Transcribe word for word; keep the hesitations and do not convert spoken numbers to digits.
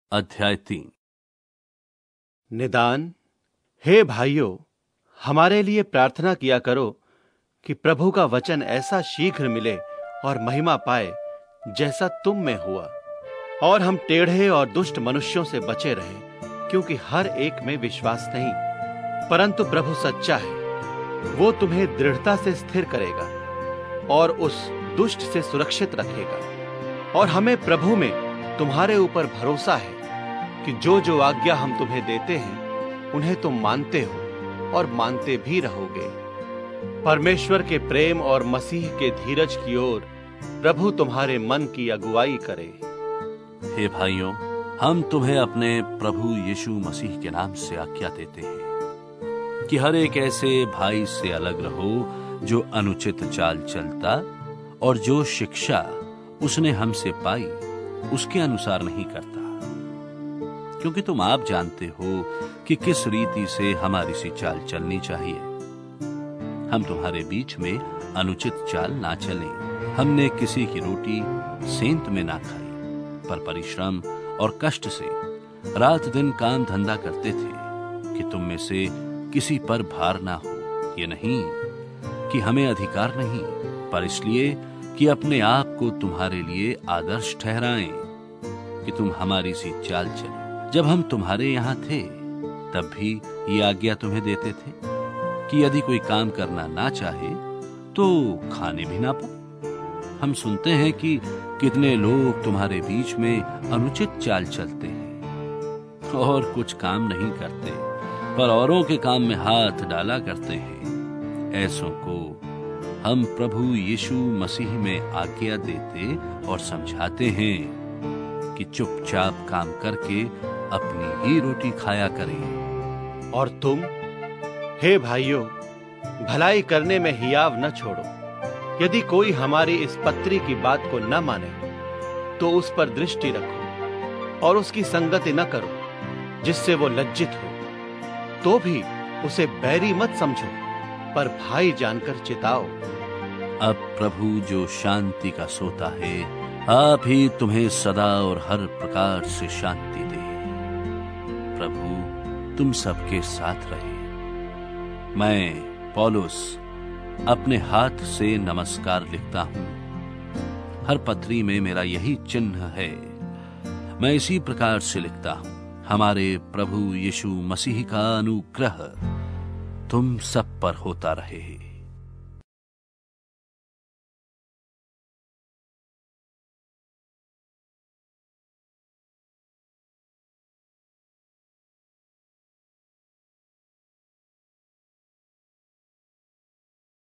अध्याय तीन। निदान, हे भाइयों, हमारे लिए प्रार्थना किया करो कि प्रभु का वचन ऐसा शीघ्र मिले और महिमा पाए जैसा तुम में हुआ, और हम टेढ़े और दुष्ट मनुष्यों से बचे रहें, क्योंकि हर एक में विश्वास नहीं, परंतु प्रभु सच्चा है। वो तुम्हें दृढ़ता से स्थिर करेगा और उस दुष्ट से सुरक्षित रखेगा। और हमें प्रभु में तुम्हारे ऊपर भरोसा है कि जो जो आज्ञा हम तुम्हें देते हैं उन्हें तुम मानते हो और मानते भी रहोगे। परमेश्वर के प्रेम और मसीह के धीरज की ओर प्रभु तुम्हारे मन की अगुवाई करे। हे भाइयों, हम तुम्हें अपने प्रभु यीशु मसीह के नाम से आज्ञा देते हैं कि हर एक ऐसे भाई से अलग रहो जो अनुचित चाल चलता और जो शिक्षा उसने हमसे पाई उसके अनुसार नहीं करता, क्योंकि तुम आप जानते हो कि किस रीति से हमारी सी चाल चलनी चाहिए। हम तुम्हारे बीच में अनुचित चाल ना चलें। हमने किसी की रोटी सेंत में ना खाई, पर परिश्रम और कष्ट से रात दिन काम धंधा करते थे कि तुम में से किसी पर भार ना हो। ये नहीं कि हमें अधिकार नहीं, पर इसलिए कि अपने आप को तुम्हारे लिए आदर्श ठहराएं कि तुम हमारी सी चाल चलो। जब हम तुम्हारे यहाँ थे तब भी ये आज्ञा तुम्हें देते थे कि यदि कोई काम करना ना चाहे तो खाने भी ना पाए। हम सुनते हैं कि कितने लोग तुम्हारे बीच में अनुचित चाल चलते हैं और कुछ काम नहीं करते, पर औरों के काम में हाथ डाला करते हैं। ऐसों को हम प्रभु यीशु मसीह में आज्ञा देते और समझाते हैं कि चुपचाप काम करके अपनी ही रोटी खाया करें। और तुम, हे भाइयों, भलाई करने में हियाव न छोड़ो। यदि कोई हमारी इस पत्री की बात को न माने तो उस पर दृष्टि रखो और उसकी संगति न करो, जिससे वो लज्जित हो। तो भी उसे बैरी मत समझो, पर भाई जानकर चिताओ। अब प्रभु जो शांति का सोता है, आप ही तुम्हें सदा और हर प्रकार से शांति दे। प्रभु तुम सबके साथ रहे। मैं पौलुस अपने हाथ से नमस्कार लिखता हूं। हर पत्री में मेरा यही चिन्ह है। मैं इसी प्रकार से लिखता हूं। हमारे प्रभु यीशु मसीह का अनुग्रह तुम सब पर होता रहे।